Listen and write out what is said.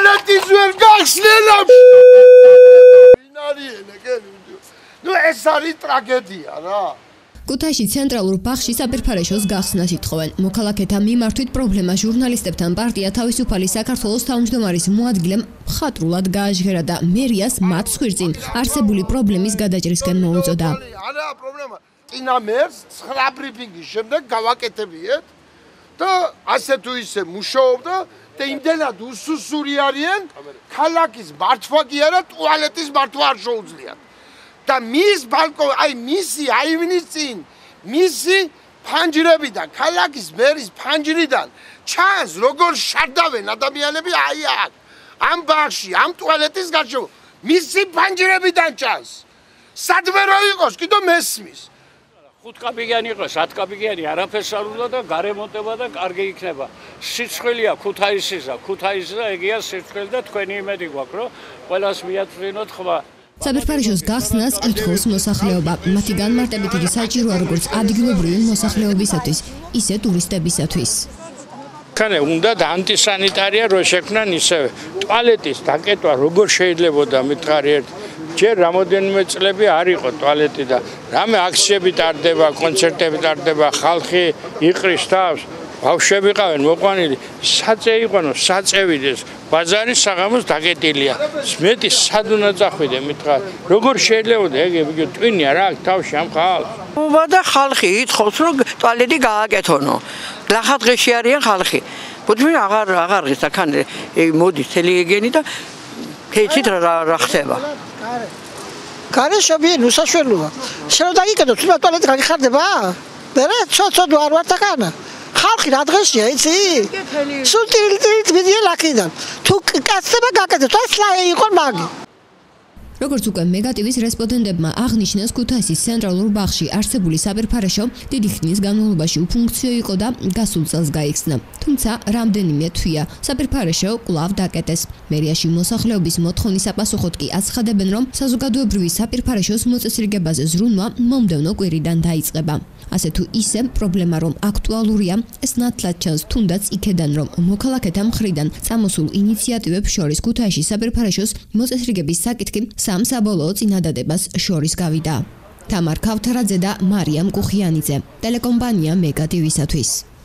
ტუალეტის ვერ გახსნელა. ნუ ეს არის ტრაგედია რა. ქუთაისში ცენტრალურ ბაღში საფერფარეშოს გახსნას ითხოვენ. მოქალაქეთა მიმართვით პრობლემა ჟურნალისტებთან პარტია თავისუფალი საქართველოს თავმჯდომარის მოადგილემ მხატვრულად გააჟღერა და მერიას მათ სხვირწინ არსებული პრობლემის გადაჭრისკენ მოუწოდა. არა პრობლემა. წინა მერს 9 ბრიფინგის შემდეგ გავაკეთებიეთ და ასე თუ ისე მუშაობდა და იმდენად უსუსური არიან ქალაქის მართვა კი არა ტუალეტის მართვა არ შეუძლიათ. და მის ბალკონი, აი მისი აივნის წინ, მისი ფანჯრებიდან, ქალაქის მერის ფანჯრიდან ჩანს როგორ შარდავენ ადამიანები აი აქ. ამ ბაღში, ამ ტუალეტის გარშემო მისი ფანჯრებიდან ჩანს. სადმე რო იყოს, კიდო მესმის. 5 კაბიგიანი იყოს, 10 კაბიგიანი არაფერს არ უნდა და გარემონტება და კარგი იქნება. სიცხვილია ქუთაისისა, ქუთაისისა ეგია სიცხვილი და თქვენი იმედი გვაქვს, რომ ყველას მიაწვინოთ ხმა. საფერფარეშოს გახსნას ითხოვს მოსახლეობა. მათი განმარტებით იგი საჭიროა როგორც ადგილობრივი მოსახლეობისათვის, ისე ტურისტებისათვის. ქანე უნდა და ანტისანიტარია რო შექმნან ისევ ტუალეტის დაკეტვა როგორ შეიძლებოდა მითხარი ერთ ჯერ რამოდენიმე წლები არ იყო ტუალეტი და რამე აქციები ტარდება, კონცერტები ტარდება, ხალხი იყრის თავს, ბავშვები ყავენ მოყვანილი, საწე იყანო, საწევიდეს, ბაზარი საღამოს დაკეტილია. მეტი სად უნდა წახვიდე მითხარ, როგორ შეიძლება ეგ ტვინია რა თავში ამ ხალხს. და ხალხი ითხოვს რომ ტუალეტი გააკეთონო. ლახადღეში არიან ხალხი. ბუთმი აღარ ის აქან მოდის თელიეგენი და ქეჩით რა ხდება. გარეშობი უსაშველოა. შენ დაიკეთო თუ ტუალეტი გაგიხარდება? და ცოტ არ ვარ თქანა. ხალხი რა დღეშია იცი? სულ ტილტ მიდიან აქედან. თუ კაცება გაკეთებს, ეს ლაი იყო მაგი. როგორც უკვე მეგატივის რესპონდენტებმა აღნიშნეს, ქუთაისის ცენტრალურ ბაღში არსებული საფერფარეშო დიდი ხნის განმავლობაში უფუნქციო იყო და გასულ წელს გაიხსნა. თუმცა რამდენიმე თვეა საფერფარეშო კვლავ დაკეტეს. მერიაში მოსახლეობის მოთხოვნის საპასუხოდ კი აცხადებენ, რომ საზოგადოებრივი საფერფარეშოს მოწესრიგებაზე ზრუნვა მომდევნო კვირიდან დაიწყება. ასე თუ ისე პრობლემა რომ აქტუალურია, ეს ნათლად ჩანს თუნდაც იქედან, რომ მოქალაქეთა მხრიდან წამოსულ ინიციატივებს შორის ქუთაისში საფერფარეშოს მოწესრიგების საკითხი სამ საბოლოო წინადადებას შორის გავიდა. თამარ ქავთარაძე და მარიამ კუხიანიძე, ტელეკომპანია მეგატივისათვის.